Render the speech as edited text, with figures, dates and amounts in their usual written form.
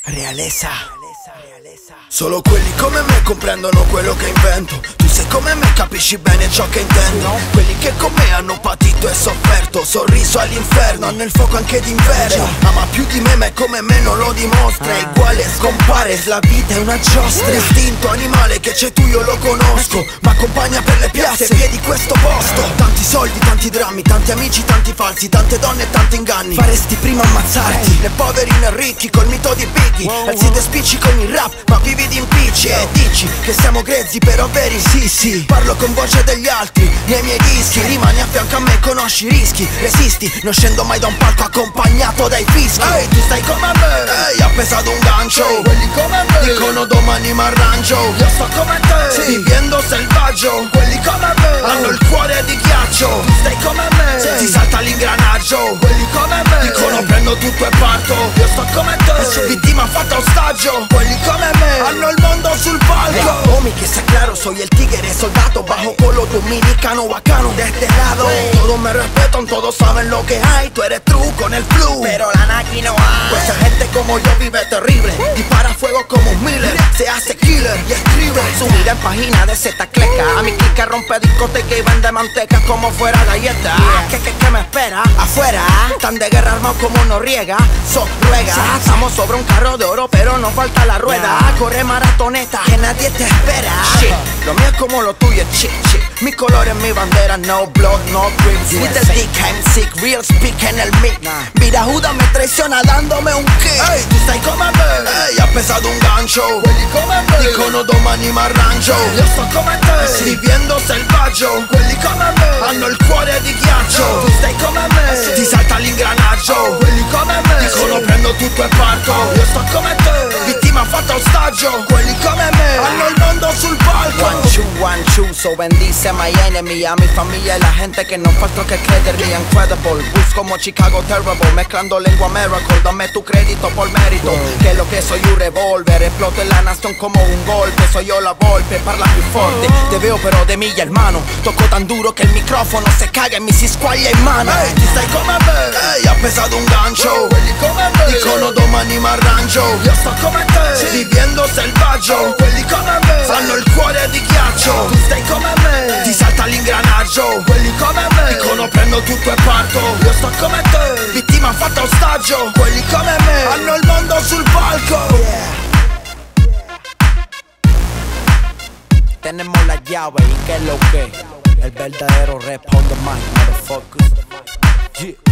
Realeza. Solo quelli come me comprendono quello che invento. Tu sei come me, capisci bene ciò che intendo. Quelli che con me hanno patito e sofferto. Sorriso all'inferno, nel fuoco anche d'inverno. Ama più di me, ma è come me non lo dimostra. È uguale, scompare, la vita è una giostra. L'istinto animale che c'è tu io lo conosco, ma accompagna per le piazze, vie di questo posto. Tanti soldi, tanti drammi, tanti amici, tanti falsi, tante donne e tanti inganni. Faresti prima ammazzarti, né poveri né ricchi, col mito di Biggie. Alzi due spicci con il rap, ma vivi di impicci. E dici che siamo grezzi però veri, sì sì. Parlo con voce degli altri, nei miei dischi. Rimani a fianco a me, conosci i rischi. Resisti, non scendo mai da un palco accompagnato dai fischi. Ehi, tu stai come me, ehi, appesato un gancio. Quelli come me dicono domani m'arrangio. Io sto come te, sì, vivendo selvaggio. Quelli come me hanno il cuore di ghiaccio. Tu stai come me, sì, ti salta l'ingranaggio. Quelli come me dicono prendo tutto e parto. Io sto come te, vittima fatta ostaggio. Quelli come me hanno il mondo sul palco. Homie, que sea claro, soy el tigre soldado bajo polo dominicano bacano de este lado. Todos me respetan, todos saben lo que hay. Tú eres true con el flu, pero la Nike no hay. Pues esa gente como yo vive terrible. Dispara fuego como un Miller, se hace killer y escribe su vida en página de Zetacleca. A mi clica rompe discoteca y vende manteca como fuera galleta. ¿Qué me espera? Afuera, tan de guerra armados como Noriega. Ruega, estamos sobre un carro de oro pero no falta la rueda. Corre maratoneta, que nadie te espera. Shit, lo mío es como lo tuyo, shit. Mi color es mi bandera, no blood, no grips. With the dick, I'm sick, real speak en el mic. Mira, Judas me traiciona dándome un kick. Ehi, tu stai come me, ehi, ha pesato un gancio. Quelli come me dicono domani m'arrangio. Io sto come te, vivendo selvaggio. Quelli come me hanno il cuore di ghiaccio. Tu stai come me, ti salta l'ingranaggio. Quelli come me dicono prendo tutto e parto. Io sto come te, vittima fatta ostaggio. Quelli come me hanno il mondo sul palco. One, two, so bendice my enemy. A mi familia y la gente que no falta que crederme. Incredible, bus como Chicago Terrible. Mezclando lengua miracle, dame tu crédito por mérito. Que lo que soy un revólver, exploto en la nación como un golpe. Soy yo la golpe, parla più forte. Te veo però de milla hermano. Tocco tan duro che il microfono se caga e mi si squaglia in mano. Ehi, ti stai come me, ehi, ha pesato un gancio. Quelli come me dicono domani m'arrangio. Io sto come te, vivendo selvaggio. Quelli come me hanno il cuore di ghiaccio. Tu stai come me, ti salta l'ingranaggio. Quelli come me dicono prendo tutto e parto. Io sto come te, vittima fatta ostaggio. Quelli come me hanno il mondo sul palco. Tenemos la llave y que es lo que. El verdadero rap on the mic, motherfuckers. Yeah.